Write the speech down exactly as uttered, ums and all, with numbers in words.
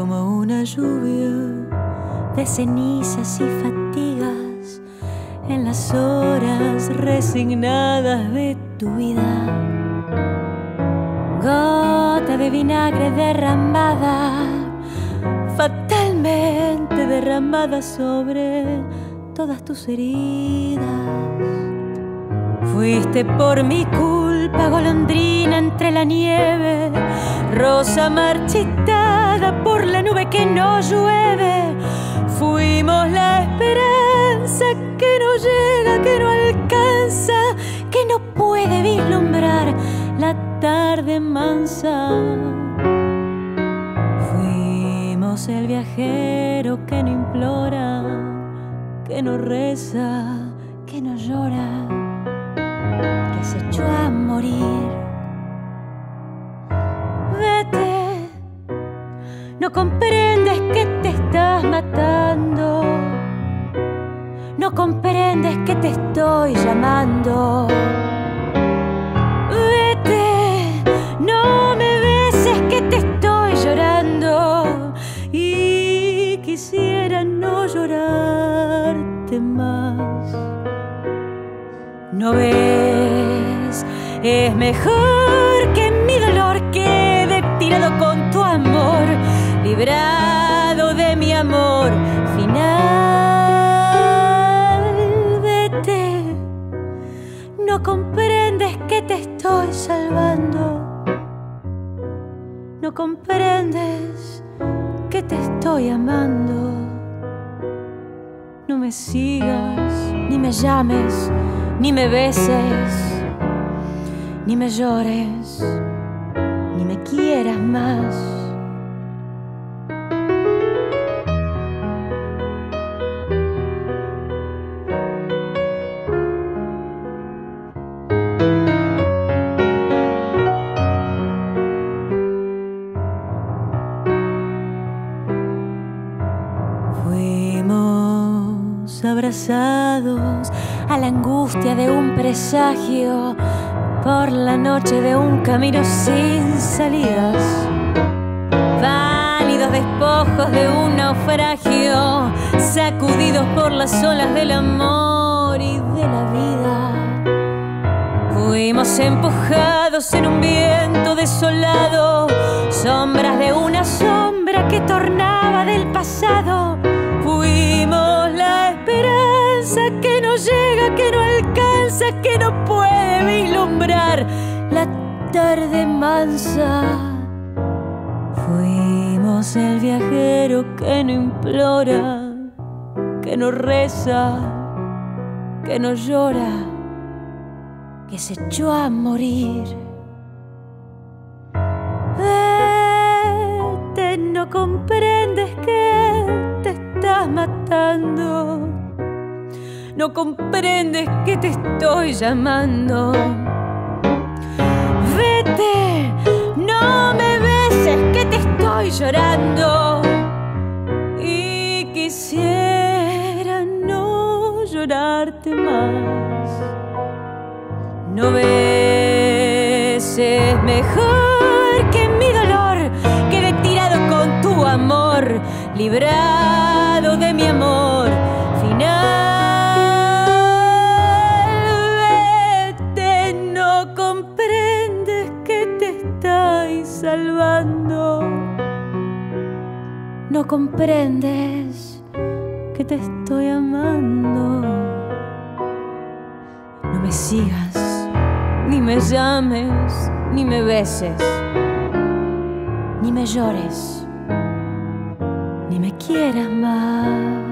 como una lluvia de cenizas y fatigas en las horas resignadas de tu vida. Gota de vinagre derramada, fatalmente derramada sobre todas tus heridas. Fuiste por mi culpa golondrina entre la nieve, rosa marchitada por la nube que no llueve. Fuimos la esperanza que no llega, que no alcanza, que no puede vislumbrar la tarde mansa. Fuimos el viajero que no implora, que no reza, que no llora, que se echó a morir. Vete, no comprendes que te estás matando, no comprendes que te estoy llamando. Vete, no me beses que te estoy llorando y quisiera no llorarte más. ¿No ves? Es mejor que mi dolor quede tirado con tu amor, librado de mi amor final. Vete, no comprendes que te estoy salvando, no comprendes que te estoy amando. No me sigas, ni me llames, ni me beses, ni me llores, ni me quieras más. Fuimos abrazados a la angustia de un presagio, por la noche de un camino sin salidas, pálidos despojos de un naufragio, sacudidos por las olas del amor y de la vida. Fuimos empujados en un viento desolado, sombras de una sombra que tornaba del pasado. Fuimos la esperanza que no llega, que no alcanza, que no puede vislumbrar la tarde mansa. Fuimos el viajero que no implora, que no reza, que no llora, que se echó a morir. Vete, no comprendes que te estás matando, no comprendes que te estoy llamando. Vete, no me beses que te estoy llorando y quisiera no llorarte más. No ves, es mejor que mi dolor quede tirado con tu amor, librado de mi amor final. Salvando, no comprendes que te estoy amando. No me sigas, ni me llames, ni me beses, ni me llores, ni me quieras más.